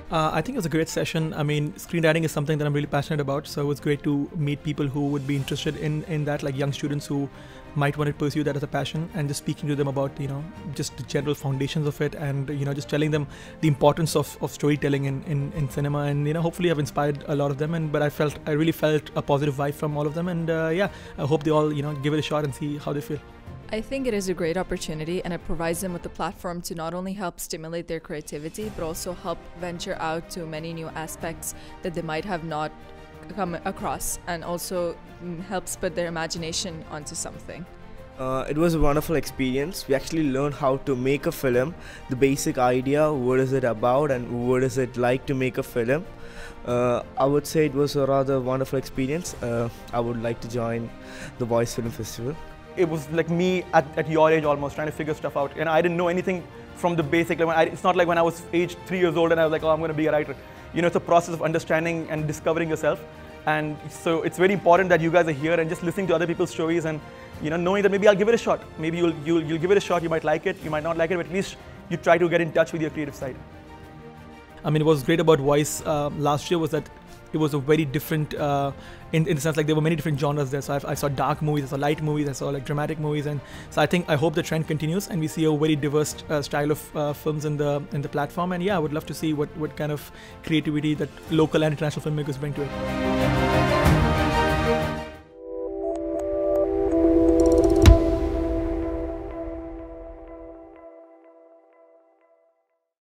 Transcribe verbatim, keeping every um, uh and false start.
Uh, I think it was a great session. I mean, screenwriting is something that I'm really passionate about, so it was great to meet people who would be interested in, in that, like young students who might want to pursue that as a passion, and just speaking to them about, you know, just the general foundations of it, and, you know, just telling them the importance of, of storytelling in, in, in cinema, and, you know, hopefully I've inspired a lot of them, and but I felt, I really felt a positive vibe from all of them, and uh, yeah, I hope they all, you know, give it a shot and see how they feel. I think it is a great opportunity, and it provides them with a platform to not only help stimulate their creativity, but also help venture out to many new aspects that they might have not come across, and also helps put their imagination onto something. Uh, it was a wonderful experience. We actually learned how to make a film, the basic idea, what is it about and what is it like to make a film. Uh, I would say it was a rather wonderful experience. Uh, I would like to join the Voice Film Festival. It was like me at, at your age almost, trying to figure stuff out. And I didn't know anything from the basic. Like when I, it's not like when I was age three years old and I was like, oh, I'm going to be a writer. You know, it's a process of understanding and discovering yourself. And so it's very important that you guys are here and just listening to other people's stories and, you know, knowing that maybe I'll give it a shot. Maybe you'll, you'll, you'll give it a shot, you might like it, you might not like it, but at least you try to get in touch with your creative side. I mean, what was great about Voice uh, last year was that it was a very different, uh, in, in the sense like there were many different genres there. So I've, I saw dark movies, I saw light movies, I saw like dramatic movies, and so I think I hope the trend continues and we see a very diverse uh, style of uh, films in the in the platform. And yeah, I would love to see what what kind of creativity that local and international filmmakers bring to it.